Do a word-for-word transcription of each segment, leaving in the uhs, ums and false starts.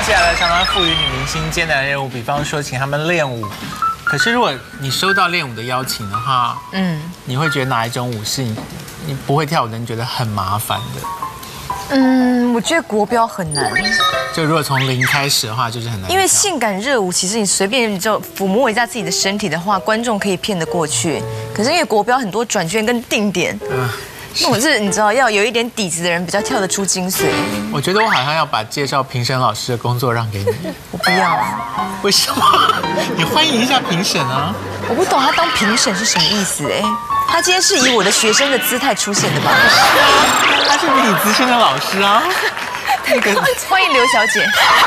想起来了，常常赋予女明星艰难任务，比方说请他们练舞。可是如果你收到练舞的邀请的话，嗯，你会觉得哪一种舞是你你不会跳舞的人觉得很麻烦的？ 嗯，我觉得国标很难。 就如果从零开始的话，就是很难。 因为性感热舞，其实你随便你就抚摸一下自己的身体的话，观众可以骗得过去。可是因为国标很多转圈跟定点，那我是你知道要有一点底子的人比较跳得出精髓。 我觉得我好像要把介绍评审老师的工作让给你。 我不要。 为什么？你欢迎一下评审啊！ 我不懂他当评审是什么意思哎。他今天是以我的学生的姿态出现的吧？ 是啊，他是比你资深的老师啊。 那个欢迎刘小姐。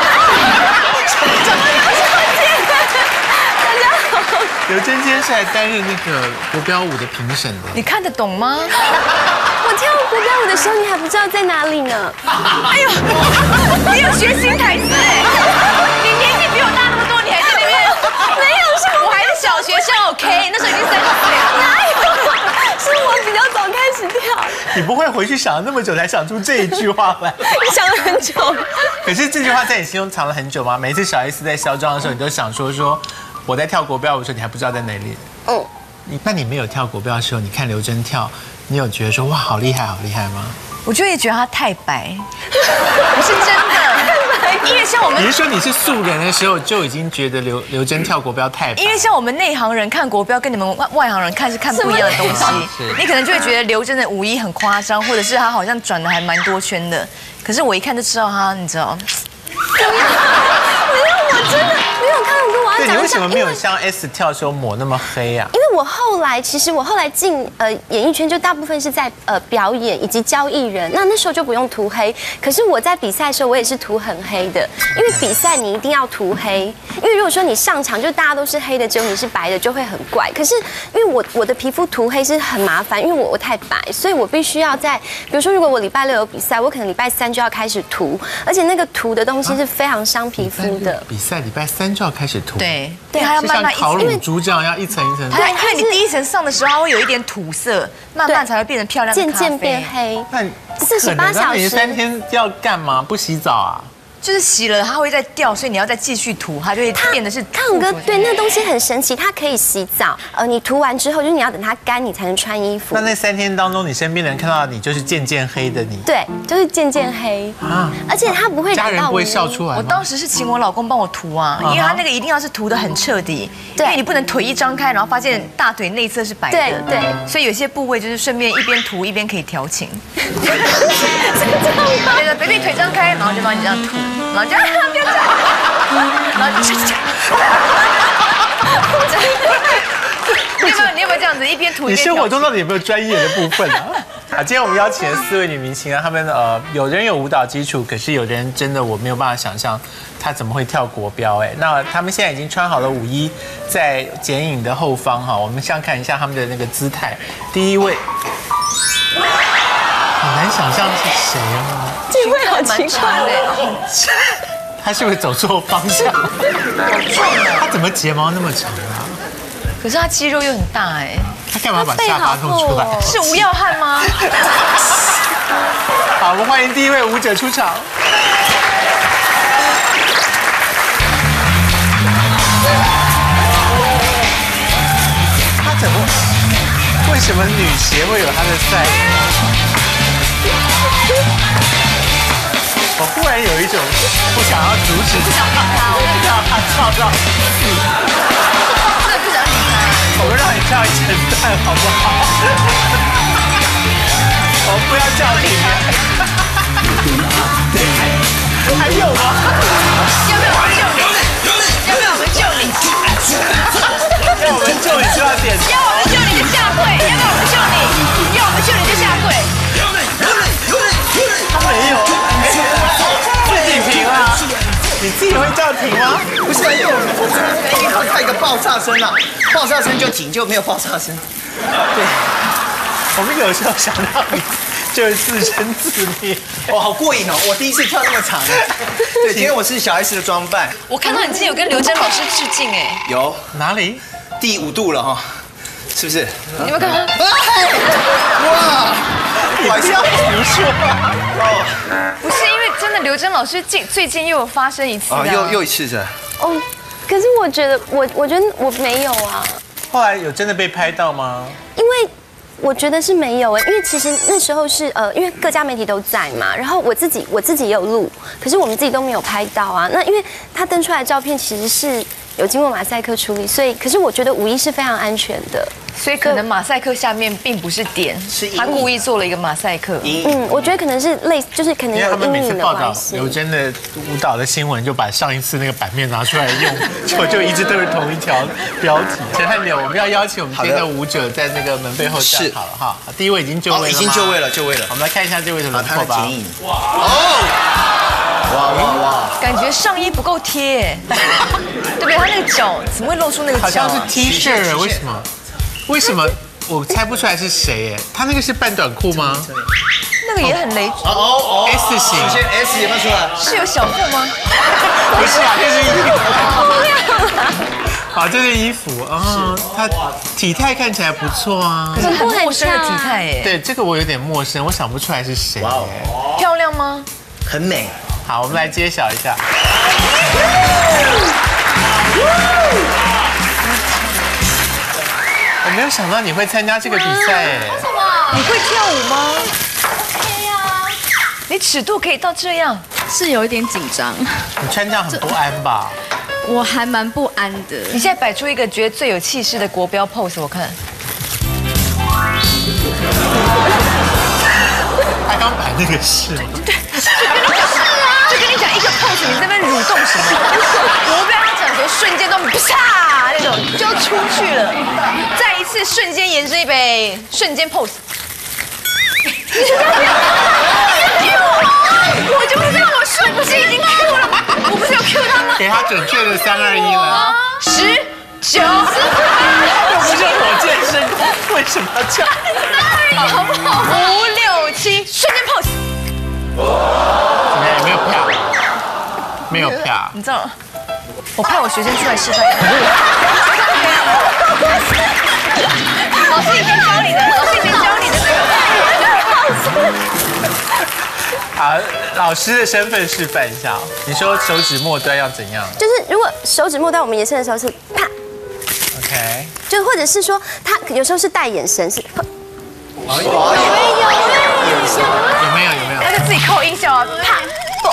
刘真今天是来担任那个国标舞的评审的， 你看得懂吗？ 我跳国标舞的时候，你还不知道在哪里呢。 哎呦，你有学新台词哎！你年纪比我大那么多，你还在那边？没有，是我还是小学生 OK， 那时候已经三十岁了。 哪有？是我比较早开始跳。 你不会回去想了那么久才想出这一句话来？ 想了很久。 可是这句话在你心中藏了很久吗？每次小 S 在嚣张的时候，你都想说说。我在跳国标舞的时候，你还不知道在哪里。嗯，你那你没有跳国标的时候，你看刘真跳，你有觉得说哇好厉害好厉害吗？ 我就也觉得她太白，我是真的，因为像我们， 你是说你是素人的时候就已经觉得刘刘真跳国标太白？ 因为像我们内行人看国标，跟你们外外行人看是看不一样的东西，你可能就会觉得刘真的舞衣很夸张，或者是她好像转的还蛮多圈的，可是我一看就知道她，你知道。 没有，我真的没有看过。我要对， 讲你为什么没有像 S 跳的时候抹那么黑啊？ 因为我后来，其实我后来进呃演艺圈，就大部分是在呃表演以及教艺人，那那时候就不用涂黑。可是我在比赛的时候，我也是涂很黑的，因为比赛你一定要涂黑，因为如果说你上场就大家都是黑的，只有你是白的，就会很怪。可是因为我我的皮肤涂黑是很麻烦，因为我我太白，所以我必须要在，比如说如果我礼拜六有比赛，我可能礼拜三就要开始涂，而且那个涂的东西是非常伤皮肤的。 比赛礼拜三就要开始涂。 对对，还要慢慢像烤乳猪这样要一层一层。 对，因为你第一层上的时候，它会有一点土色，慢慢才会变成漂亮的咖啡， 渐渐变黑。 那四十八小时， 你三天要干嘛？不洗澡啊？ 就是洗了，它会再掉，所以你要再继续涂，它就会变得是。 烫哥，对，那东西很神奇，它可以洗澡。呃，你涂完之后，就是你要等它干，你才能穿衣服。 那那三天当中，你身边的人看到你就是渐渐黑的你。 对，就是渐渐黑啊，而且它不会家人不会笑出来。 我当时是请我老公帮我涂啊，因为他那个一定要是涂得很彻底，因为你不能腿一张开，然后发现大腿内侧是白的。 对对， 所以有些部位就是顺便一边涂一边可以调情。是这样吗？对的 ，baby 腿张开，然后就帮你这样涂，然后就。不要这样，然后你，你有没有你有没有这样子一边涂一边？ 你生活中到底有没有专业的部分啊？啊，今天我们邀请了四位女明星啊，她们呃有人有舞蹈基础，可是有的人真的我没有办法想象她怎么会跳国标哎。那她们现在已经穿好了舞衣，在剪影的后方哈，我们先看一下她们的那个姿态。第一位，好难想象是谁啊？ 这位好奇怪的。 他是不是走错方向？他怎么睫毛那么长啊？ 可是他肌肉又很大哎。 他干嘛把下巴弄出来？ 是吴耀汉吗？ 好，我们欢迎第一位舞者出场。他怎么？为什么女鞋会有他的赛？我忽然有一种不想要阻止， 不想放他， 我不要他跳到死， 真的不想理他。 我们让你跳一整段好不好？我们不要叫你。还有吗？ 要不要我们救你？要不要我们救你？ 要我们救你就要点。 要我们救你就下跪，要不要我们救你？要我们救你就下跪。 他没有。自己停啊！你自己会叫停吗？ 不是，因为我我经常看一个爆炸声啊，爆炸声就停，就没有爆炸声。对， 我们有时候想到你就是自生自灭。 哦，好过瘾哦！我第一次跳那么长。对，今天我是小 S 的装扮。 我看到你之前有跟刘真老师致敬哎。 有哪里？ 第五度了哈，是不是？ 你们看看。 哇！ 你不要胡说。 哦，不是因为真的刘真老师近最近又有发生一次啊， 啊， 又又一次是。 哦，可是我觉得我我觉得我没有啊， 后来有真的被拍到吗？ 因为。我觉得是没有哎，因为其实那时候是呃，因为各家媒体都在嘛，然后我自己我自己也有录，可是我们自己都没有拍到啊。那因为他登出来的照片其实是有经过马赛克处理，所以可是我觉得五一是非常安全的。 所以可能马赛克下面并不是点， 是他故意做了一个马赛克。 嗯，我觉得可能是类，就是可能因为他有们每次阴影的报道关系。 刘真的舞蹈的新闻，就把上一次那个版面拿出来用，就就一直都是同一条标题。陈汉典，我们要邀请我们今天的舞者在那个门背后站好了哈。第一位已经就位了吗？ 已经就位了，就位了。 我们来看一下这位的轮他廓吧。 的剪影。哦，哇哇哇！ 感觉上衣不够贴，对不对？他那个脚怎么会露出那个脚啊？ 好像是 T 恤，为什么？为什么？我猜不出来是谁耶？他那个是半短裤吗？ 那个也很雷， 哦哦哦 S 型出现 S 有没有出来？ 是有小腹吗？ 不是啊，这是衣服。好，这是衣服啊，他体态看起来不错啊。 可是很陌生的体态耶。 对，这个我有点陌生，我想不出来是谁。 哇哦， 漂亮吗？ 很美。 好，我们来揭晓一下。我没有想到你会参加这个比赛耶！ 你会跳舞吗？会啊。你尺度可以到这样？ 是有一点紧张， 你穿这样很不安吧？ 我还蛮不安的。 你现在摆出一个觉得最有气势的国标 pose， 我看。 他刚摆那个是吗？ 对，就跟你讲一个 pose， 你在那边蠕动什么？国标他讲说瞬间都啪那种就出去了，再一次瞬间延伸一杯，瞬间 pose。我就不知道我瞬间已经 Q 了，我不是有 Q 他吗？ 给他准确的三二一了。 十九， 又不是火箭升空，为什么要这样？ 好不好？五六七，瞬间 pose。 怎么样？有没有票？没有票。 你知道，我派我学生出来示范。老师以前教你的，老师以前教你的那个。 好，老师的身份示范一下。你说手指末端要怎样就是如果手指末端我们延伸的时候是啪， ？OK。 就或者是说他有时候是带眼神是。 有没有？有没有？有没有？ 他就自己扣音效啊，啪，不，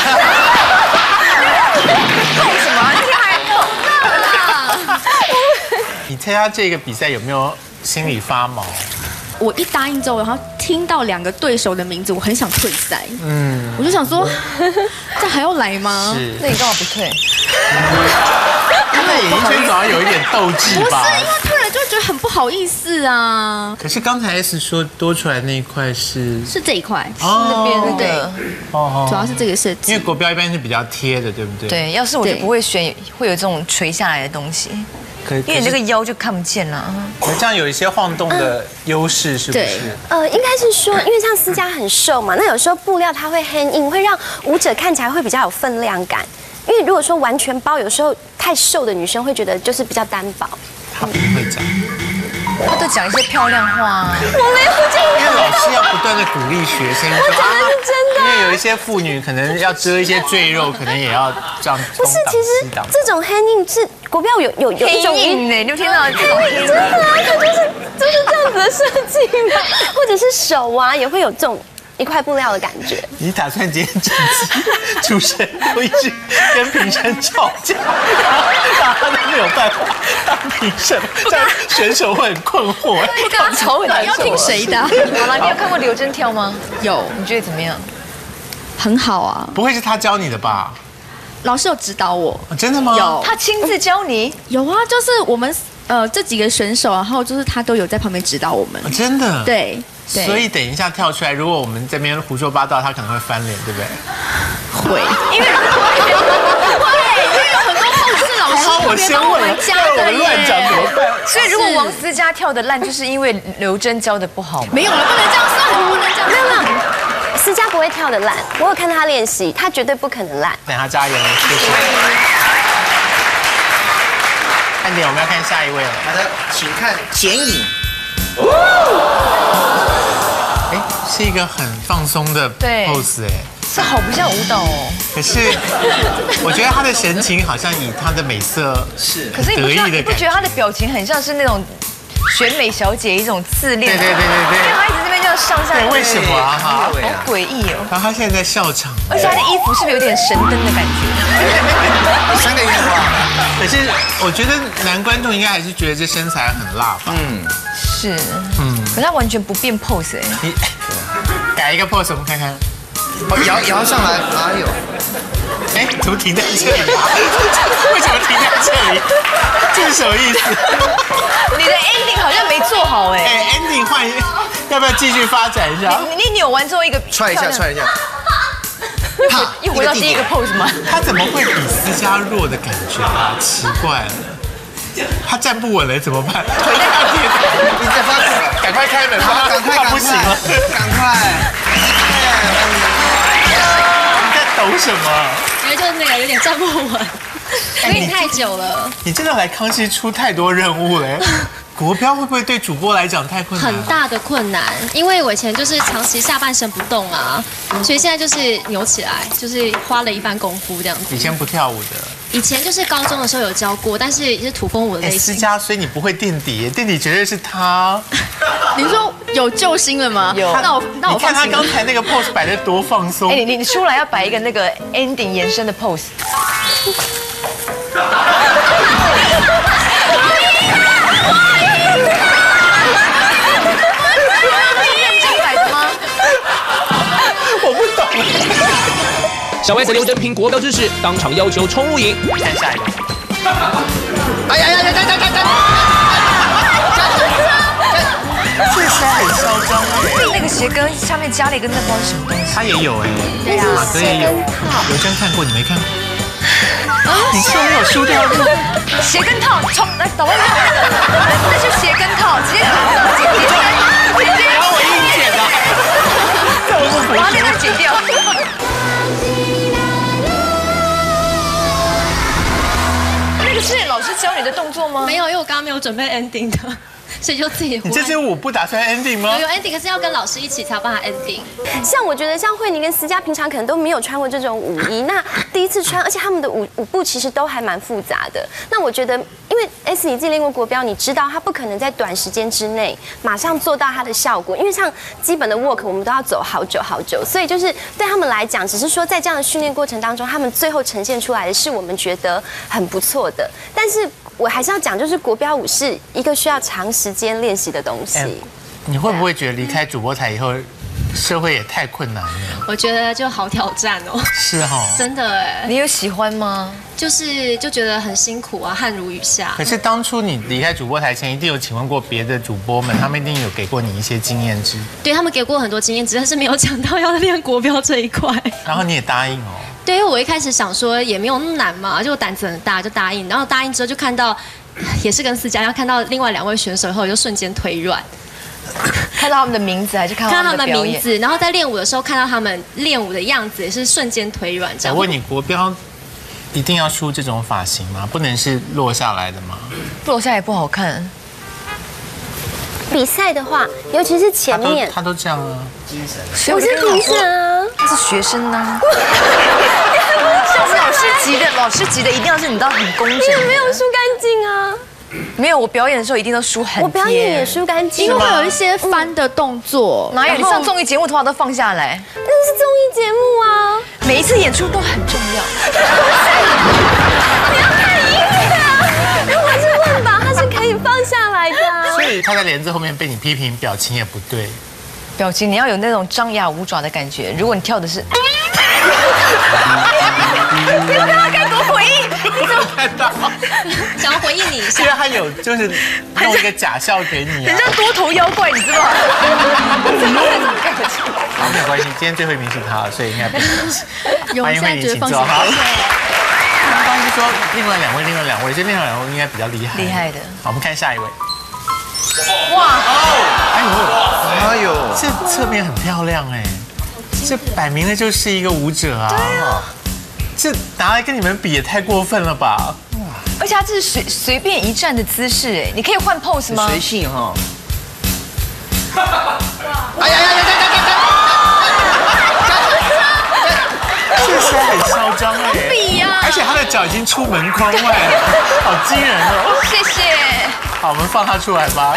扣什么？那天还扣。 你参加这个比赛有没有心里发毛？ 我一答应之后，然后听到两个对手的名字，我很想退赛。嗯，我就想说，这还要来吗？ 是。 那你干嘛不退？ 他在演艺圈总要有一点斗志不是， 吧？ 因为退了就觉得很不好意思啊。 可是刚才 S 说多出来那一块是是这一块， 那边那个， 哦主要是这个设因计为。国标一般是比较贴的，对不对？。 对，要是我就对不会选会有这种垂下来的东西， 可因为你那个腰就看不见了。 可是这样有一些晃动的优势，是不对是？ 呃，应该是说，因为像思佳很瘦嘛，那有时候布料它会很硬，会让舞者看起来会比较有分量感。因为如果说完全包，有时候太瘦的女生会觉得就是比较单薄。 他不会讲， 他都讲一些漂亮话。 我没有这因为老师要不断的鼓励学生说啊， 真的因为有一些妇女可能要遮一些赘肉，可能也要这样不是，其实东挡西挡。 这种黑印是国标有有有黑一种印呢？你有听到这种黑印？ 真的啊，它就是就是这样子的设计嘛，或者是手啊也会有这种一块布料的感觉。 你打算今天整集主持人都一直跟评审吵架，然后大家都没有办法当评审，这样选手会很困惑。 不跟他吵很难受。 要听谁的？ 好了，你有看过刘真跳吗？ 有， 你觉得怎么样？ 很好啊。 不会是他教你的吧？ 老师有指导我。 哦真的吗？ 有他亲自教你？ 有啊，就是我们呃这几个选手，然后就是他都有在旁边指导我们哦。真的。。 对。对所以等一下跳出来，如果我们这边胡说八道，他可能会翻脸，对不对？ 会，因为会，因为有很多后是老师好，我特别帮我先问了， 们加要我的乱讲怎么耶。 办？ 所以如果王思佳跳的烂，就是因为刘真教的不好吗？ 没有了，不能这样说，不能这样没有说。 没有，思佳不会跳的烂，我有看他练习，他绝对不可能烂。 等他加油，谢谢。看点，我们要看下一位了。 好的，请看剪影。 哎，是一个很放松的对 pose 哎。 这好不像舞蹈哦。 可是我觉得他的神情好像以他的美色是， 可是你不觉得你得意的感觉。 不觉得他的表情很像是那种选美小姐一种自恋？ 对对对对对因为他一直这边这样上下。 对，为什么啊？哈， 好诡异哦。 然后他现在在笑场， 而且他的衣服是不是有点神灯的感觉？ 三个愿望。 可是我觉得男观众应该还是觉得这身材很辣吧？ 嗯， 是，嗯，可是他完全不变 pose 哎。 你改一个 pose 我们看看。 哦，摇摇上来，哎呦， 哎，怎么停在这里？为什么停在这里？这是什么意思？ 你的 ending 好像没做好哎。 哎 ，ending 换，要不要继续发展一下？ 你你扭完之后一个踹一下，踹一下。 又回到第一个 pose 吗？ 他怎么会比思佳弱的感觉啊？奇怪了，他站不稳了怎么办？腿在要跌倒， 你在发抖， 赶快开门吧！ 赶快， 他不行了， 赶快！ 你在抖什么？ 因为就是那个有点站不稳，有点太久了， 你真的来康熙出太多任务了。国标会不会对主播来讲太困难？ 很大的困难。因为我以前就是长期下半身不动啊，所以现在就是扭起来，就是花了一番功夫这样子。 以前不跳舞的， 以前就是高中的时候有教过，但是也是土风舞的哎， 类型。 思佳，所以你不会垫底，垫底绝对是他。 你说有救星了吗？ 有那我那我你看他放心了刚才那个 pose 摆得多放松哎，。你你出来要摆一个那个 ending 延伸的 pose。 我不懂。 小 S 刘真凭国标之势，当场要求冲入营。 看下一个。 哎呀呀呀呀呀呀呀！ 这实在很嚣张哎。 那个鞋跟下面加了一个那不知道是什么东西。 他也有哎， 对呀马哥也有。刘真看过，你没看过？你居然没有输掉路。 鞋跟套，冲来导播，那是鞋跟套，直接剪掉，剪掉，剪掉， 然后我硬剪的，这我是把那个剪掉。那个是老师教你的动作吗？ 没有，因为我刚刚没有准备 ending 的，所以就自己忽然。 你这支舞不打算 ending 吗？ 有 ending，可是要跟老师一起才有办法 ending。 像我觉得像慧妮跟思佳平常可能都没有穿过这种舞衣，那第一次穿，而且他们的舞舞步其实都还蛮复杂的。那我觉得，因为 S 你自己练过国标，你知道他不可能在短时间之内马上做到它的效果，因为像基本的 walk 我们都要走好久好久，所以就是对他们来讲，只是说在这样的训练过程当中，他们最后呈现出来的是我们觉得很不错的。但是我还是要讲，就是国标舞是一个需要长时间练习的东西。 哎你会不会觉得离开主播台以后，社会也太困难了？ 我觉得就好挑战哦， 是哈。 真的哎， 你有喜欢吗？ 就是就觉得很辛苦啊，汗如雨下。 可是当初你离开主播台前，一定有请问过别的主播们，他们一定有给过你一些经验值， 对他们给过很多经验，只是没有讲到要练国标这一块。 然后你也答应哦。 对，因为我一开始想说也没有那么难嘛，就我胆子很大，就答应。然后答应之后就看到，也是跟思佳，然后看到另外两位选手以后，我就瞬间腿软。 看到他们的名字还是看到看到他他们的表演？ 们的名字，然后在练舞的时候看到他们练舞的样子，也是瞬间腿软这样。 我问你，国标一定要梳这种发型吗？不能是落下来的吗？ 落下来也不好看。 比赛的话，尤其是前他都面， 他都这样啊。 所以我是评审啊。 他是学生呢。像是老师级的，老师级的一定要是你知道很工整。 也没有梳干净啊， 没有，我表演的时候一定都梳很贴。 我表演也梳干净， 因为会有一些翻的动作， 哪有？你然后上综艺节目头发都放下来， 那是综艺节目啊。 每一次演出都很重要。 你要看音乐啊，我是问吧，它是可以放下来的啊。 所以他在帘子后面被你批评，表情也不对。 表情你要有那种张牙舞爪的感觉。如果你跳的是，你有看到该多诡异？ 我有看到， 想要回应你一下因为。他有就是弄一个假笑给你啊。 很像多头妖怪，你知道吗？ 好，没有关系，今天最后一名是他，所以应该不是关系。 有欢迎慧妮， 现在觉得放请坐。好。 心。 刚刚是说另外两位，另外两位，这另外两位应该比较厉害。 厉害的。 好，我们看下一位。 哇， 哎呦， 哎呦， 这侧面很漂亮哎，这摆明了就是一个舞者啊。这拿来跟你们比也太过分了吧？ 而且他这是随随便一站的姿势，哎，你可以换 pose 吗？ 随性哈。哎呀呀呀呀呀呀！ 嚣张哎， 比呀而且他的脚已经出门框外了，好惊人哦！ 谢谢。 好，我们放他出来吧。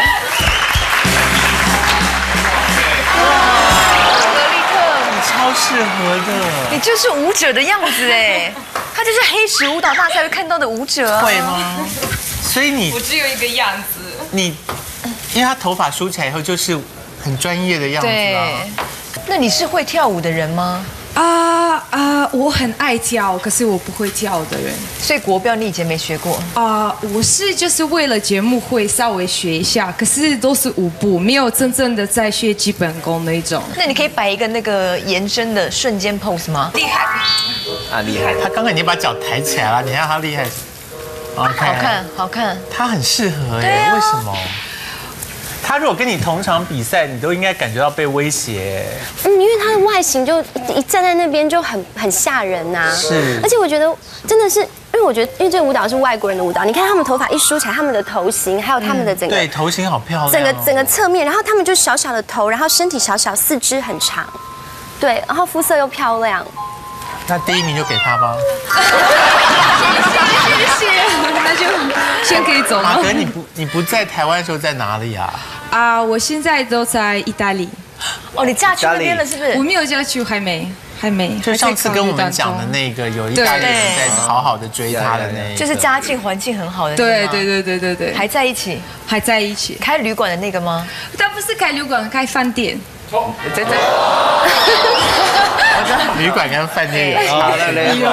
格力特， 你超适合的， 你就是舞者的样子哎，他就是黑石舞蹈大赛会看到的舞者啊。 会吗？所以你我只有一个样子。 你，因为他头发梳起来以后就是很专业的样子啊。 对，那你是会跳舞的人吗？ 啊啊！我很爱跳，可是我不会跳的人。 所以国标你以前没学过？ 啊，我是就是为了节目会稍微学一下，可是都是舞步，没有真正的在学基本功那一种。 那你可以摆一个那个延伸的瞬间 pose 吗？厉害， 啊，厉害！他刚刚已经把脚抬起来了，你看他厉害。 好看，好看。 他很适合哎，为什么？他如果跟你同场比赛，你都应该感觉到被威胁。 嗯，因为他的外形就一站在那边就很很吓人呐、啊。 是。 而且我觉得真的是，因为我觉得，因为这个舞蹈是外国人的舞蹈，你看他们头发一梳起来，他们的头型，还有他们的整个、 嗯、对头型好漂亮、哦， 整个整个侧面，然后他们就小小的头，然后身体小小，四肢很长，对，然后肤色又漂亮。 那第一名就给他吧。 谢谢，那就先可以走了。 马格，你不你不在台湾的时候在哪里啊？ 啊，我现在都在意大利。 哦，你嫁去那边了是不是？ 我没有嫁去，还没，还没。 就上次跟我们讲的那个，有意大利人在好好的追他的那一个， 就是家境环境很好的。 对对对对对对， 还在一起， 还在一起。 开旅馆的那个吗？ 他不是开旅馆，开饭店。 真的。旅馆跟饭店有差别。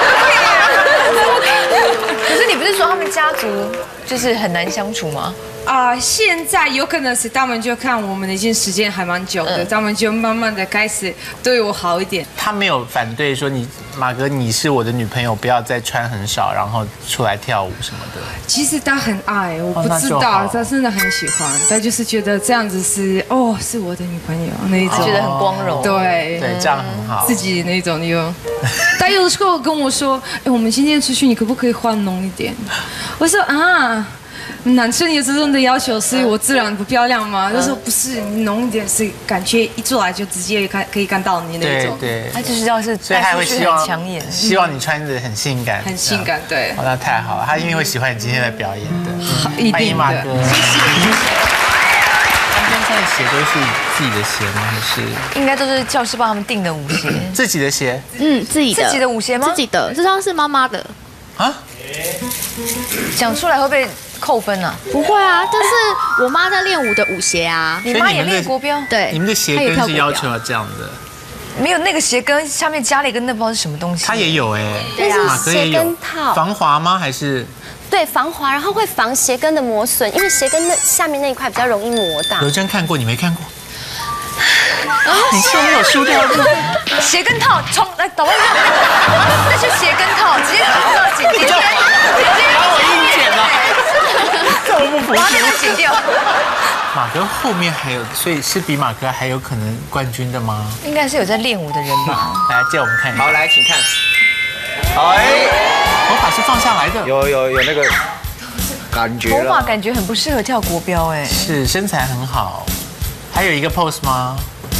可是你不是说他们家族就是很难相处吗？ 啊、呃，现在有可能是他们就看我们已经时间还蛮久的，嗯、他们就慢慢的开始对我好一点。 他没有反对说你马哥你是我的女朋友，不要再穿很少，然后出来跳舞什么的。 其实他很爱，我不知道，哦、他真的很喜欢，他就是觉得这样子是哦是我的女朋友那一种， 觉得很光荣。 对对，这样很好。 自己那种有，他有的时候跟我说，哎，我们今天出去，你可不可以换浓一点？我说啊。男生有这种的要求，所以我自然不漂亮吗？他说不是，你浓一点是感觉一出来就直接看可以看到你那种。 对对， 他就是要是， 所以他会希望抢眼， 希望你穿着很性感， 很性感，对。 哦，那太好了，他一定会喜欢你今天的表演的。 一定的。 欢迎马哥，谢谢。他们现在鞋都是自己的鞋吗？还是？ 应该都是教师帮他们订的舞鞋。 自己的鞋？ 嗯，自己的。 自己的舞鞋吗？ 自己的，这双是妈妈的。 啊？ 讲出来会不会扣分啊？ 不会啊，但是我妈在练舞的舞鞋啊。 你妈也练国标？ 对， 你们的鞋跟是要求要这样的。 没有那个鞋跟下面加了一个那不知道是什么东西。 它也有哎， 对啊，鞋跟套防滑吗？还是？ 对，防滑，然后会防鞋跟的磨损，因为鞋跟那下面那一块比较容易磨到。 刘真看过，你没看过？你是没有输掉的。 鞋跟套冲来导演，那是鞋跟套，直接打到姐姐，姐姐， 把我硬剪了，这我不服把那个剪掉。 马哥后面还有，所以是比马哥还有可能冠军的吗？ 应该是有在练舞的人吧。 来，借我们看一下。 好，来，请看。哎， 头发是放下来的， 有有有那个感觉。 头发感觉很不适合跳国标哎。 是，身材很好。还有一个 pose 吗？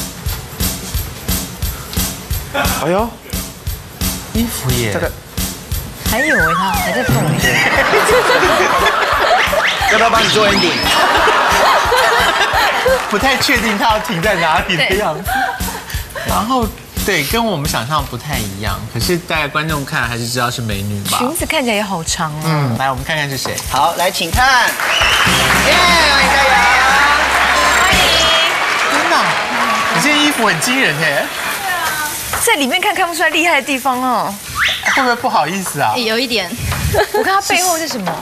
哎呦， 衣服耶！ 这个还有哎，他还在动哎。 要不要帮你做 ending？ 不太确定他要停在哪里的样子。然后对，跟我们想象不太一样，可是大概观众看还是知道是美女吧。 裙子看起来也好长哦。 嗯，来我们看看是谁。 好，来请看。耶，欢迎大家。 欢迎。 真的，你这件衣服很惊人耶。 在里面看看不出来厉害的地方哦。 会不会不好意思啊？ 有一点。 我看他背后是什么？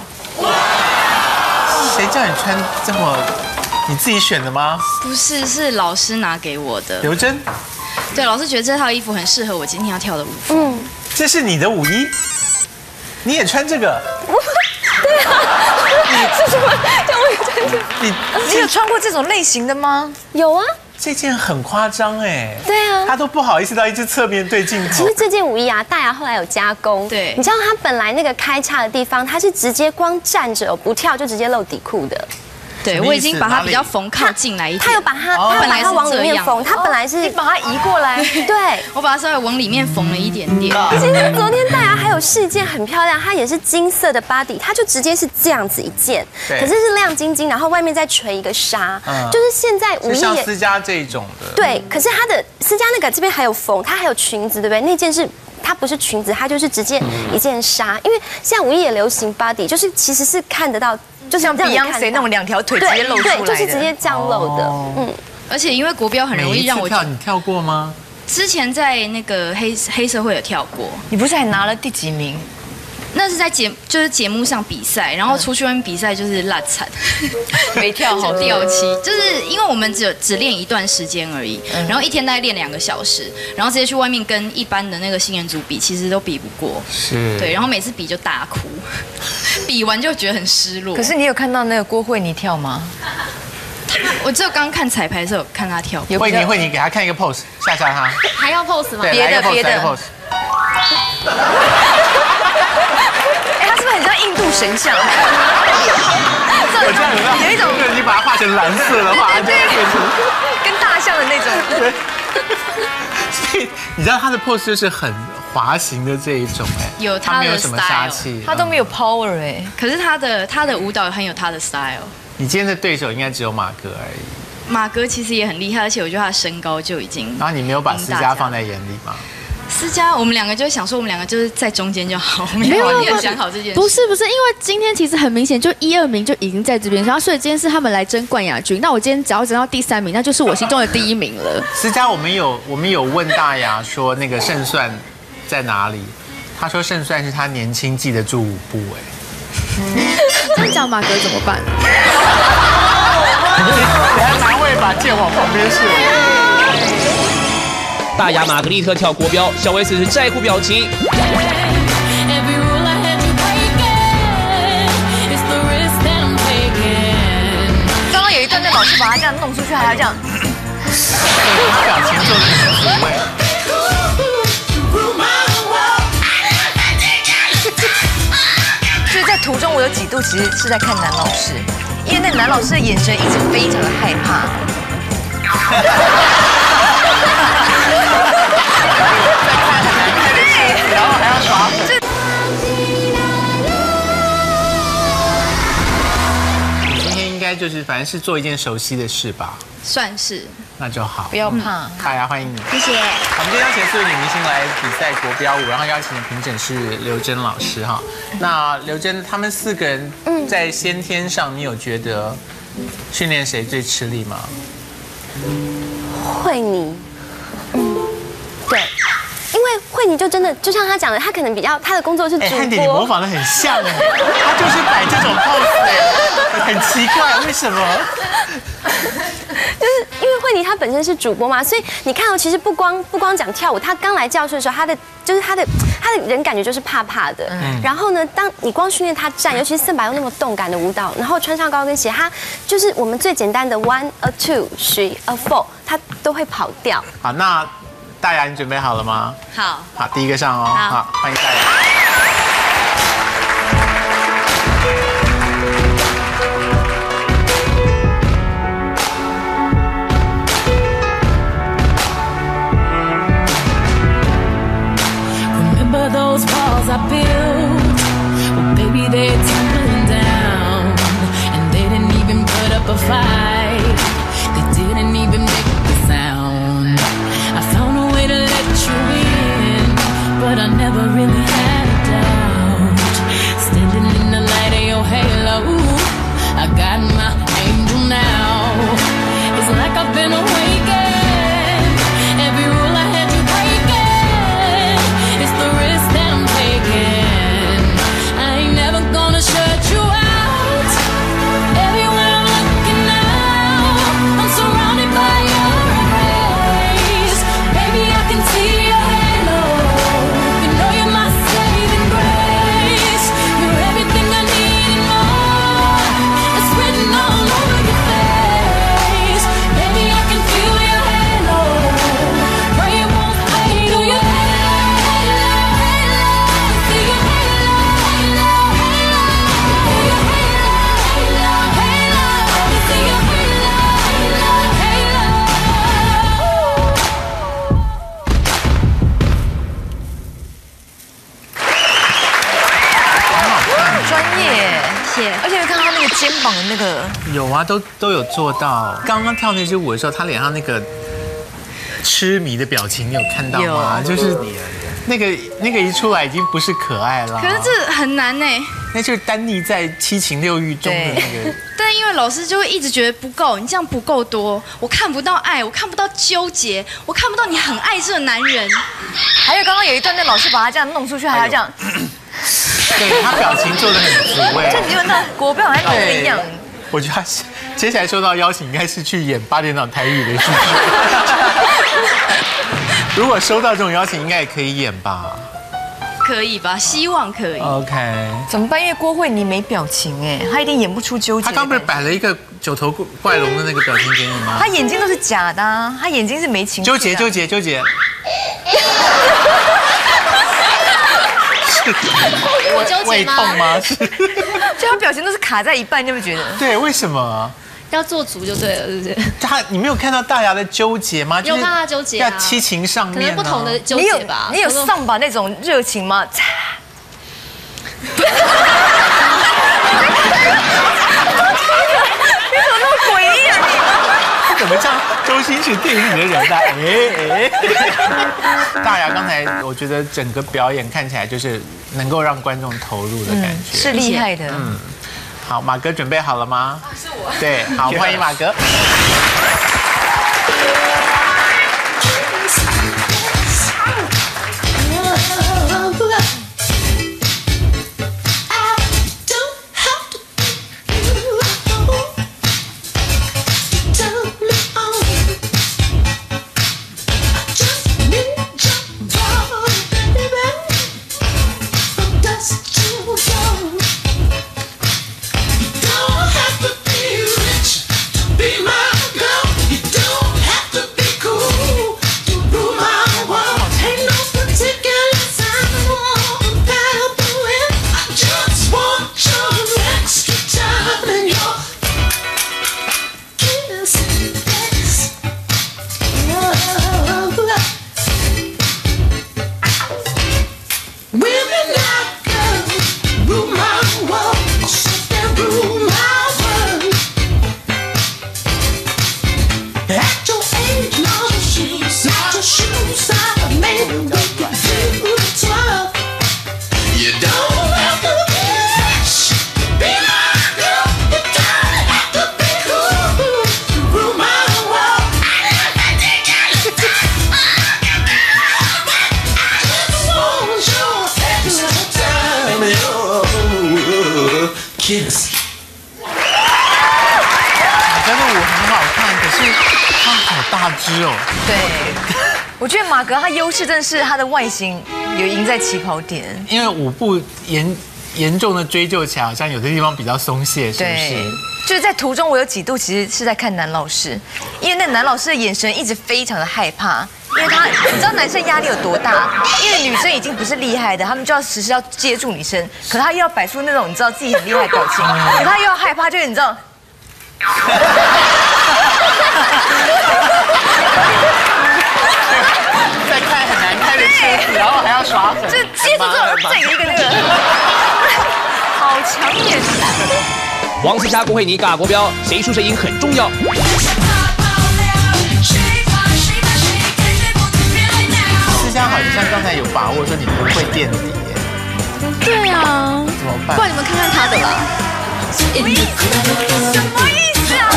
谁叫你穿这么？你自己选的吗？ 不是，是老师拿给我的。 刘真。 对，老师觉得这套衣服很适合我今天要跳的舞服。 嗯， 这是你的舞衣，你也穿这个？ 对啊，你是什么？叫我也穿这个。 你你有穿过这种类型的吗？ 有啊。 这件很夸张哎。 对啊。 他都不好意思到一直侧面对镜头。 其实这件舞衣啊，大牙后来有加工。 对。 你知道他本来那个开叉的地方，他是直接光站着不跳就直接露底裤的。 对，我已经把它比较缝靠进来一点。 他有把它，他把它往里面缝，他本来是你把它移过来， 对， 我把它稍微往里面缝了一点点。 其实昨天大牙还有试件很漂亮，它也是金色的 body， 它就直接是这样子一件，可是是亮晶晶，然后外面再垂一个纱，就是现在无意像私家这一种的。 对，可是它的私家那个这边还有缝，它还有裙子，对不对？那件是。它不是裙子，它就是直接一件纱，因为现在无意也流行 body， 就是其实是看得到，就是像 Beyonce 那种两条腿直接露出来的， 对，就是直接这样露的，嗯。 而且因为国标很容易让我跳，你跳过吗？ 之前在那个黑黑社会有跳过， 你不是还拿了第几名？ 那是在节就是节目上比赛，然后出去外面比赛就是烂惨， 没跳好掉漆，就是因为我们只有只练一段时间而已，然后一天大概练两个小时，然后直接去外面跟一般的那个新人组比，其实都比不过， 是， 对，然后每次比就大哭，比完就觉得很失落。 可是你有看到那个郭慧妮跳吗？ 我只有刚刚看彩排的时候有看她跳， 慧妮慧妮给她看一个 pose， 吓吓她， 还要 pose 吗？ 别的别的 pose。哎，他是不是很像印度神像？ 我这样有没有？ 有一种， 对，你把它画成蓝色的话，它就会变成跟大象的那种。 对。所以你知道他的 pose 就是很滑行的这一种，哎， 有他没有什么杀气， 他都没有 power 哎。 可是他的他的舞蹈很有他的 style。 你今天的对手应该只有马哥而已。 马哥其实也很厉害，而且我觉得他的身高就已经。 然后你没有把私家放在眼里吗？ 私家，我们两个就想说，我们两个就是在中间就好，没有没有想好这件事。 不是不是，因为今天其实很明显，就一二名就已经在这边，然后所以今天是他们来争冠亚军。那我今天只要争到第三名，那就是我心中的第一名了。 私家，我们有我们有问大牙说那个胜算在哪里？他说胜算是他年轻记得住舞步，哎。 这样讲马哥怎么办？ 你还蛮会把剑往旁边射。 大牙玛格丽特跳国标，小 S 是在乎表情。 刚刚有一段，那老师把他这样弄出去，还要这样。 他表情做的很出位。 所以在途中，我有几度其实是在看男老师，因为那男老师的眼神一直非常的害怕。 然后还要耍。你今天应该就是反正是做一件熟悉的事吧？ 算是。 那就好， 不要怕。 大家欢迎你， 谢谢。 我们今天邀请四位女明星来比赛国标舞，然后邀请的评审是刘真老师哈。那刘真他们四个人在先天上，你有觉得训练谁最吃力吗？ 慧妮，嗯，对。因为慧妮就真的就像她讲的，她可能比较她的工作是主播。 汉典，你模仿的很像哎，她就是摆这种 pose 哎，很奇怪，为什么？ 就是因为慧妮她本身是主播嘛，所以你看哦，其实不光不光讲跳舞，她刚来教室的时候，她的就是她的她的人感觉就是怕怕的。嗯。然后呢，当你光训练她站，尤其是森巴又那么动感的舞蹈，然后穿上高跟鞋，她就是我们最简单的 one a two three a four， 她都会跑掉。 好，那。大牙，你准备好了吗？ 好， 好，第一个上哦，好，欢迎大牙。Remember those walls I built? Well, baby, they're tumbling down, and they didn't even put up a fight. They didn't even make a sound. I found a way to let you in, but I never really had a doubt. Standing in the light of your halo, I got my angel now. It's like I've been awakened. Every rule I had you breaking. It's the risk that I'm taking. I ain't never gonna shut you out. Everywhere I'm looking now, I'm surrounded by your embrace. Baby, I can see your halo. You know you're my 肩膀的那个。 有啊，都都有做到。刚刚跳那支舞的时候，他脸上那个痴迷的表情，你有看到吗？就是那个那个一出来，已经不是可爱了。 可是这很难呢。 那就是耽溺在七情六欲中的那个。 但因为老师就会一直觉得不够，你这样不够多，我看不到爱，我看不到纠结，我看不到你很爱这个男人。 还有刚刚有一段，那老师把他这样弄出去，还要这样。 对他表情做的很足哎， 就你就那国标好像跟一样。 我觉得他接下来收到邀请，应该是去演八点档台语的剧。如果收到这种邀请，应该也可以演吧？ 可以吧？希望可以。 OK。 怎么办？因为郭慧妮没表情哎，她一定演不出纠结。 她刚不是摆了一个九头怪龙的那个表情给你吗？ 她眼睛都是假的啊，她眼睛是没情绪。 纠结纠结纠结。 我纠结吗？ 胃痛吗？是。 就她表情都是卡在一半，你有没有觉得？ 对，为什么？ 要做足就对了，是不是？ 他，你没有看到大牙的纠结吗？ 有看他纠结啊， 在七情上面， 可能不同的纠结吧。 你有你有上把那种热情吗？你怎么那么诡异啊你？怎么像周星驰电影里的人啊？哎哎，大牙刚才我觉得整个表演看起来就是能够让观众投入的感觉， 是厉害的。 嗯。好，马哥准备好了吗？是我。对，好，欢迎马哥。Kiss。马哥的舞很好看，可是他好大只哦。 对，我觉得马格他优势真的是他的外形有赢在起跑点。 因为舞步严严重的追究起来，好像有的地方比较松懈，是不是？ 就是在途中，我有几度其实是在看男老师，因为那男老师的眼神一直非常的害怕。因为他，你知道男生压力有多大？因为女生已经不是厉害的，他们就要时时要接住女生，可他又要摆出那种你知道自己很厉害的表情，可他又要害怕，就是你知道。 在看很难看的车子，然后还要耍狠， 就是接住之后再有一个那个，好抢眼。 王思佳、郭慧妮尬国标，谁出声音很重要。 思佳好像刚才有把握说你不会垫底耶。 对啊， 怎么办？ 不然你们看看他的啦。 什么意思？什么意思啊？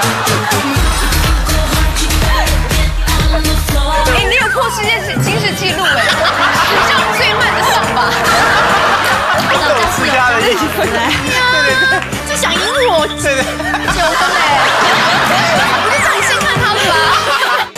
哎，你有破世界新世纪录哎，史上最慢的上吧。 思佳的意思。 对对对，就想赢我。 对对。 九分哎，我就叫你先看他的吧。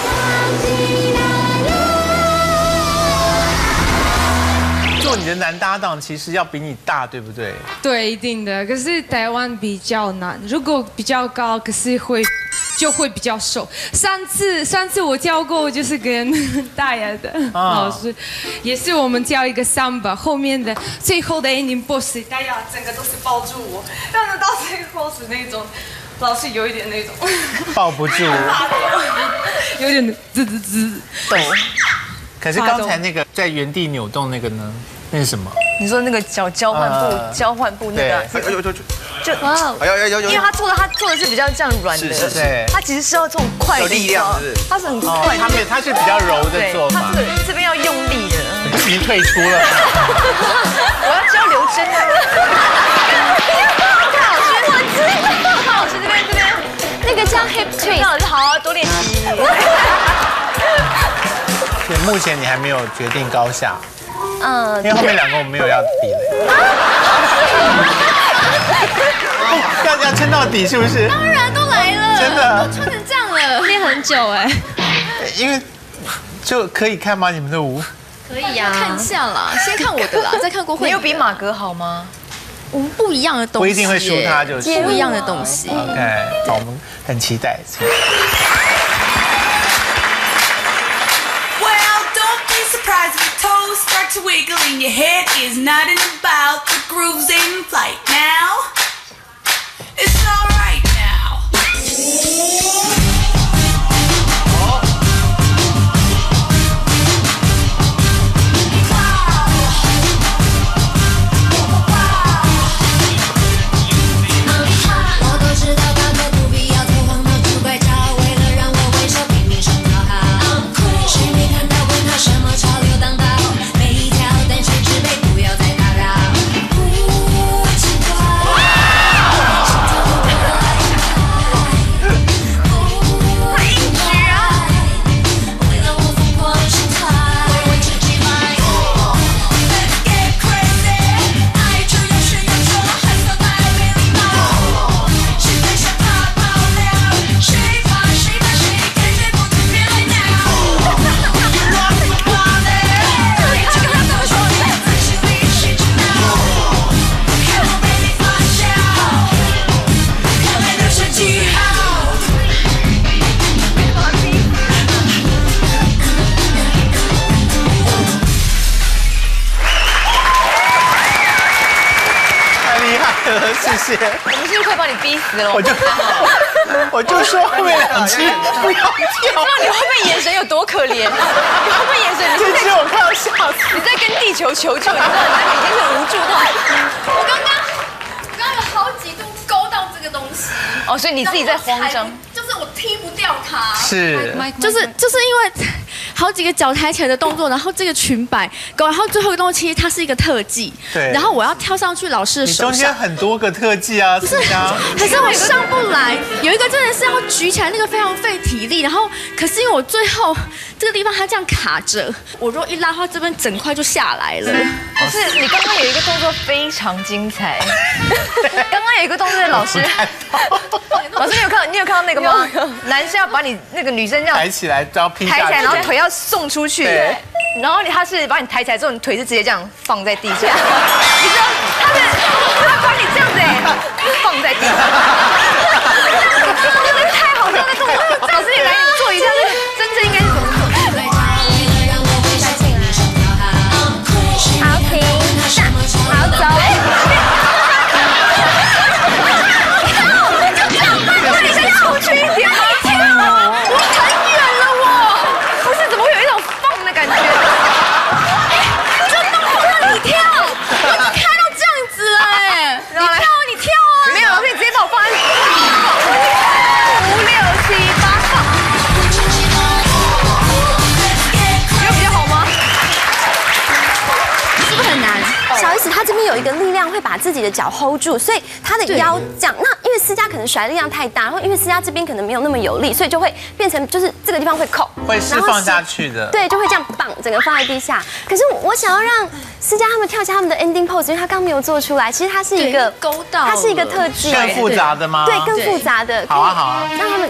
做你的男搭档其实要比你大，对不对？ 对，一定的。可是台湾比较难，如果比较高，可是会就会比较瘦。上次上次我跳过，就是跟大牙的老师，也是我们跳一个 samba， 后面的最后的 ending boss， 大家整个都是抱住我，但是到最后是那种。老是有一点那种抱不住， 有点滋滋滋抖。 可是刚才那个在原地扭动那个呢？那是什么？ 你说那个脚交换步，交换步那个， 有有有就哇， 哎呦有有， 因为他做的他做的是比较这样软的， 是是对， 他其实是要这种快力量，他是很快， 他没有，他是比较柔的做法， 他这个这边要用力的。 已经退出了， 我要教刘真啊！太好吃，我知道，太好吃，这边这边那个叫 hip twist， 好啊，多练习。 对，目前你还没有决定高下， 嗯， 因为后面两个我们没有要比了。要要撑到底是不是？ 当然都来了， 真的都穿成这样了，练很久哎。 因为就可以看吗？你们的舞？ 可以呀， 看一下啦，先看我的啦，再看郭慧。 你有比马哥好吗？ 我们不一样的东西， 不一定会输他，就是不一样的东西。 OK， 好，我们很期待。 Well, don't be surprised if your toes start to wiggle and your head is nodding about. The groove's in flight now. It's all right now. 谢谢。 我们是不是快把你逼死了？ 我就我就说后面两只不要跳。 你知道你后面眼神有多可怜？你后面眼神，你这只我快要笑死。 你在跟地球求救，你知道你已经很无助到。 我刚刚我刚刚有好几度勾到这个东西。 哦，所以你自己在慌张。 就是我踢不掉它。 是。 就是就是因为好几个脚抬起来的动作，然后这个裙摆，然后最后一个动作其实它是一个特技。 对。 然后我要跳上去老师的手上。 你中间很多个特技啊，不是？ 可是我上不来，有一个真的是要举起来，那个非常费体力。然后，可是因为我最后这个地方它这样卡着，我如果一拉的话，这边整块就下来了。 可是你刚刚有一个动作非常精彩，刚刚有一个动作，老师，老师你有看到你有看到那个吗？男生要把你那个女生这样抬起来，然后劈下去， 抬起来，然后腿要送出去，然后他是把你抬起来之后，你腿是直接这样放在地上，你知道他是他把你这样子哎放在地上，真的太好笑了，动作，老师你来你做一下那个真正应该是怎么做？ 好停，好走。 出去一点，你跳，我很远了，我不是怎么会有一种放的感觉？ 这动作让你跳，我已经开到这样子了哎！你跳啊，你跳啊！ 没有，老师你直接把我放在五六七八放，有比较好吗？ 是不是很难？ 小 S 她这边有一个力量会把自己的脚 hold 住，所以她的腰这样。那因为思佳可能甩力量太大，然后因为思佳这边可能没有那么有力，所以就会变成就是这个地方会扣， 会释放下去的。 对，就会这样绑整个放在地下。可是我想要让思佳他们跳一下他们的 ending pose，因为他刚没有做出来，其实它是一个勾到， 它是一个特技， 更复杂的吗？ 对，更复杂的。 好啊，好啊， 让他们。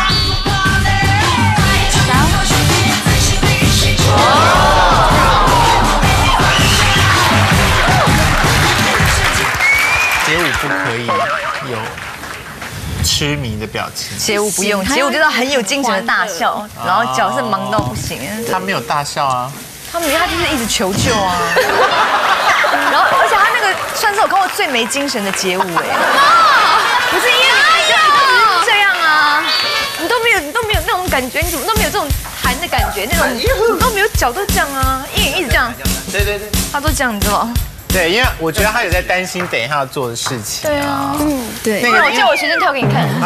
街舞不可以有痴迷的表情， 街舞不用，街舞就是很有精神的大笑，然后脚是忙到不行。 他没有大笑啊， 他们他就是一直求救啊，然后而且他那个算是我看过最没精神的街舞哎，不是因为你就一直这样啊，你都没有你都没有那种感觉，你怎么都没有这种弹的感觉，那种你都没有脚都这样啊，因为一直这样， 对对对， 他都这样，你知道吗？ 对对，因为我觉得他有在担心等一下要做的事情。 对啊，嗯， 对。 那个我叫我学生跳给你看。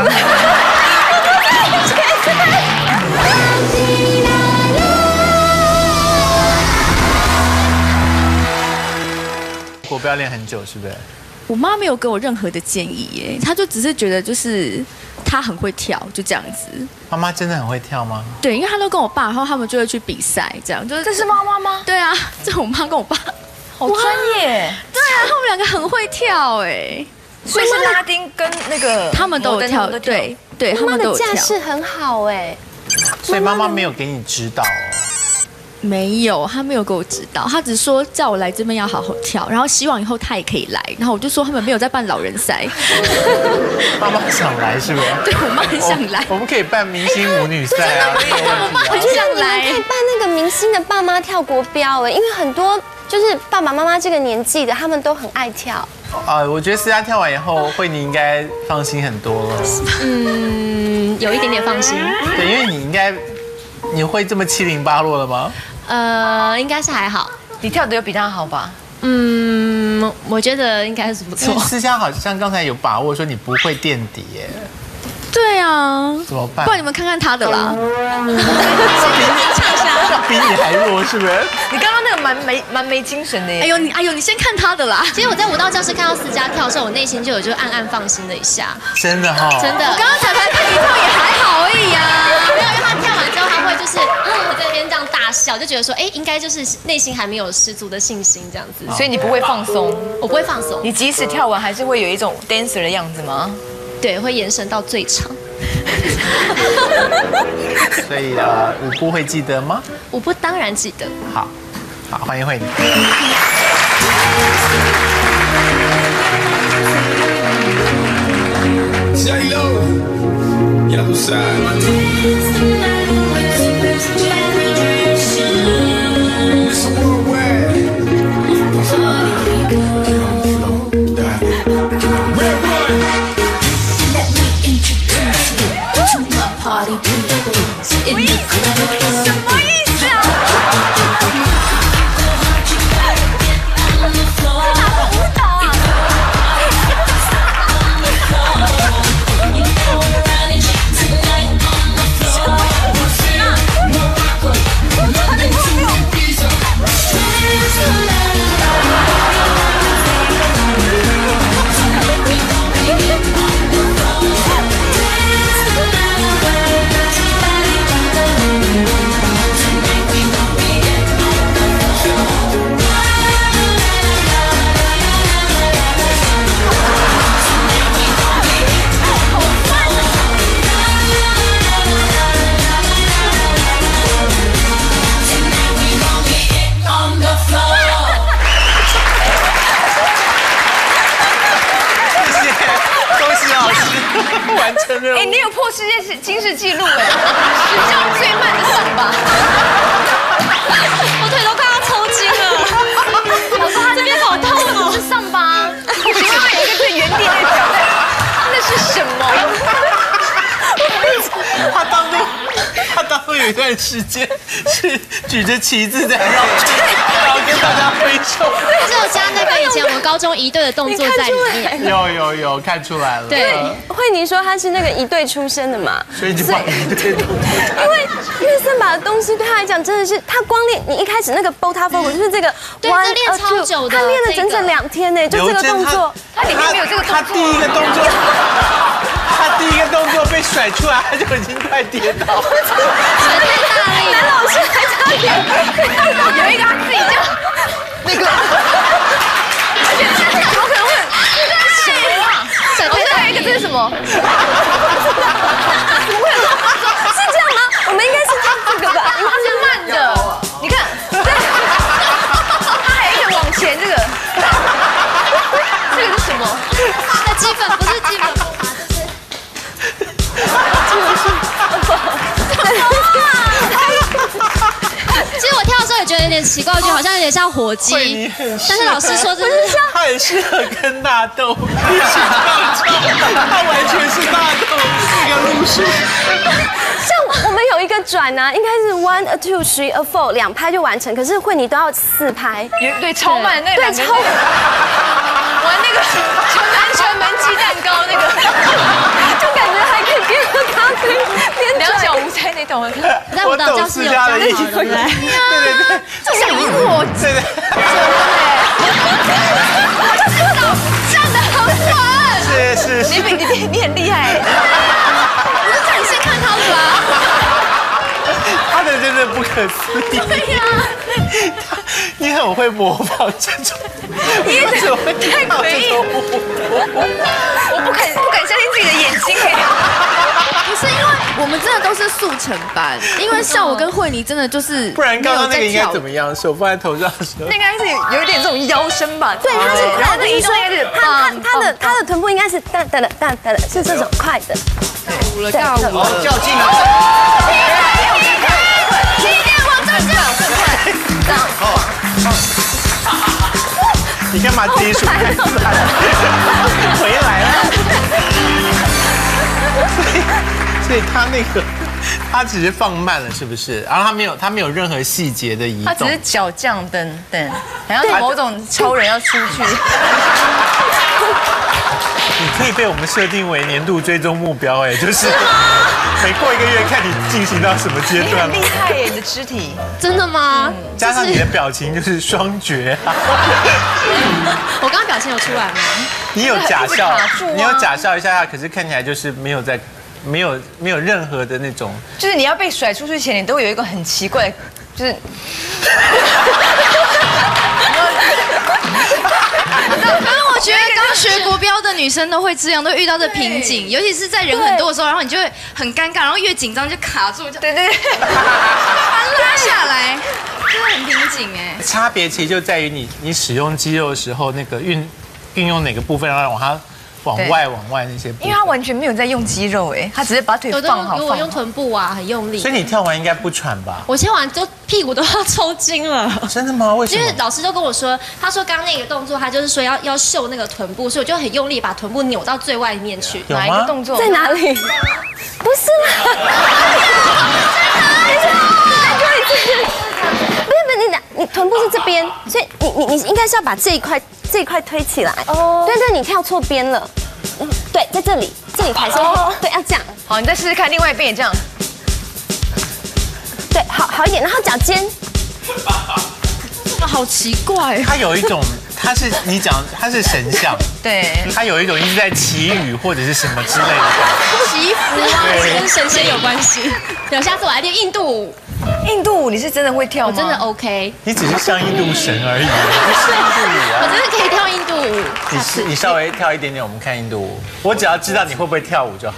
国标练很久是不是？ 我妈没有给我任何的建议耶，她就只是觉得就是她很会跳，就这样子。 妈妈真的很会跳吗？ 对，因为她都跟我爸，然后他们就会去比赛，这样就是。 这是妈妈吗？ 对啊，这我妈跟我爸， 好专业。 对啊，他们两个很会跳哎， 所以是拉丁跟那个他们都有跳，对对，他们都有跳。 架势很好哎， 所以妈妈没有给你指导哦。 没有，他没有给我指导，他只说叫我来这边要好好跳，然后希望以后他也可以来。然后我就说他们没有在办老人赛。 妈妈想来是不是？ 对，我妈很想来。 我们可以办明星母女赛啊！ 我妈很想来。 可以办那个明星的爸妈跳国标哎，因为很多就是爸爸妈妈这个年纪的，他们都很爱跳。 啊，我觉得思佳跳完以后，慧妮应该放心很多了。 嗯，有一点点放心。 对，因为你应该你会这么七零八落了吗？ 呃，应该是还好。 你跳的有比他好吧？ 嗯，我觉得应该是不错。 思佳好像刚才有把握说你不会垫底耶。 对啊， 怎么办？ 不然你们看看他的啦。 比你还弱是不是？ 你刚刚那个蛮没蛮没精神的耶。 哎呦你哎呦你先看他的啦。 其实我在舞蹈教室看到思佳跳的时候，我内心就有就暗暗放心了一下。 真的哈、哦。 真的。 我刚刚彩排看你跳也还好而已呀、啊。 没有，因为他跳完之后他会就是嗯在那边这样大笑，就觉得说哎应该就是内心还没有十足的信心这样子。 所以你不会放松？ 我不会放松。 你即使跳完还是会有一种 dancer 的样子吗？ 对，会延伸到最长。 所以呃，舞步会记得吗？ 舞步当然记得。 好，好，欢迎慧妮。 什么意思啊？ 完成任务。 哎，你有破世界惊世纪录哎，史上最慢的上吧。 我腿都快要抽筋了。 我说他这边好痛哦，是上吧？请问他有一个最原地的脚在，那是什么？ 他当中，他当中有一段时间是举着旗子在绕圈，然后跟大家挥手。 是有加那个以前我们高中一队的动作在里面。 有有有，看出来了。 对， 慧妮说她是那个一队出身的嘛， 所以就把一队动作。 因为因为森巴的东西对他来讲真的是，他光练你一开始那个 Bota Vogue 就是这个， 对，这练超久的， 他练了整整两天呢，就这个动作， 他里面没有这个动作。 他第一个动作。他第一个动作被甩出来，他就已经快跌倒了， 甩太大力了。 男老师还差点， 有一个他自己就那个，而且他怎么可能会什么啊？ 甩太大一个这是什么？怎么会是这样吗？我们应该是这个吧？ 因为它是慢的，你看，它还有一个往前这个，这个是什么？ 那基本不是基本。其实我跳的时候也觉得有点奇怪，就好像有点像火鸡。但是老师说这是他很适合跟纳豆一起跳操，他完全是纳豆这个路数。 像我们有一个转啊，应该是 one a two three a four 两拍就完成，可是慧妮都要四拍， 有对超慢那个对超。 玩那个安全门鸡蛋糕那个， 就感觉还可以边喝咖啡边两小无猜那种。 在舞蹈教室有教好，对不对？ 对对对， 这想赢我， 对对， 舞蹈站得很稳。 是是是， 你比你你很厉害。 我就叫你先看他的吧。 他的真的不可思议。 对呀， 你很会模仿这种， 你怎么会太诡异？我不敢不敢相信自己的眼睛哎。 不是因为我们真的都是速成班，因为像我跟慧妮真的就是不然刚刚那个应该怎么样？手放在头上的时候， 那应该是有一点这种腰身吧？ 对，他是然后快的， 一说应该是他他他的他的臀部应该是哒哒哒哒哒，是这种快的。 舞了，尬舞了， 较劲了。 起点往这这样，这样。 你干嘛自己数太快了？回来了。所以，所以他那个，他只是放慢了，是不是？然后他没有，他没有任何细节的移动。 他只是脚降蹬蹬，好像某种超人要出去。 你可以被我们设定为年度追踪目标，哎，就是每过一个月看你进行到什么阶段。 你很厉害耶，你的肢体。 真的吗？ 加上你的表情就是双绝啊！ 我刚刚表情有出来吗？ 你有假笑，你有假笑一下，可是看起来就是没有在，没有没有任何的那种。 就是你要被甩出去前，你都有一个很奇怪，就是。 可是我觉得刚学国标的女生都会这样，都遇到这瓶颈，尤其是在人很多的时候，然后你就会很尴尬，然后越紧张就卡住，就对对对， 把它拉下来，真的很瓶颈哎。 差别其实就在于你你使用肌肉的时候，那个运运用哪个部分，然后往它往外往外那些部分。 因为他完全没有在用肌肉哎，他只是把腿放好。 我用臀部啊，很用力。 所以你跳完应该不喘吧？ 我跳完就屁股都要抽筋了。 真的吗？为什么？ 因为老师都跟我说，他说刚刚那个动作，他就是说要要秀那个臀部，所以我就很用力把臀部扭到最外面去。 有吗？ 哪一个动作？ 在哪里？不是啦。不是不是，你俩你臀部是这边，所以你你你应该是要把这一块这一块推起来。哦。对对，你跳错边了。嗯，对，在这里，这里才是。对，要这样。 好，你再试试看，另外一边也这样。 对，好好一点，然后脚尖。 好奇怪。 他有一种，他是你讲他是神像， 对， 他有一种一直在祈雨或者是什么之类的。 祈福啊，跟神仙有关系。有，下次我来练印度舞。 印度舞你是真的会跳吗？ 我真的 OK。 你只是像印度神而已，不是印度舞啊。 我真的可以跳印度舞。 你是你稍微跳一点点，我们看印度舞。我只要知道你会不会跳舞就好。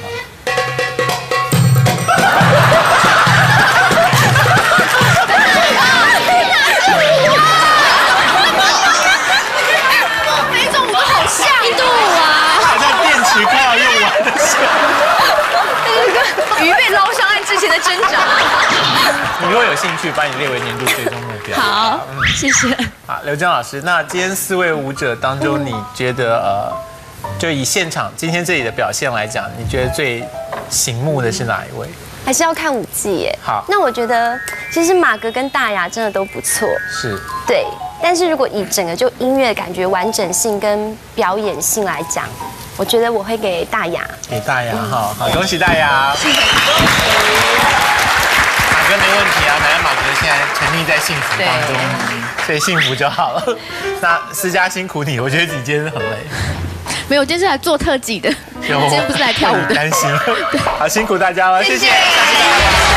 每种舞都好像印度舞啊， 好像电池快要用完的时候。 鱼被捞上岸之前的挣扎。 你如果有兴趣，把你列为年度追踪目标。 好，嗯、谢谢。 好，刘江老师，那今天四位舞者当中，你觉得呃，就以现场今天这里的表现来讲，你觉得最醒目的是哪一位？ 还是要看舞技耶。 好， 那我觉得其实马格跟大牙真的都不错。 是。 对，但是如果以整个就音乐感觉完整性跟表演性来讲，我觉得我会给大牙。 给大牙哈，好，恭喜大牙。马哥没问题啊，反正马哥现在沉溺在幸福当中，所以幸福就好了。那思佳辛苦你，我觉得你今天很累。 没有，我今天是来做特技的， 有， 今天不是来跳舞的。 担心，好辛苦大家了，谢谢。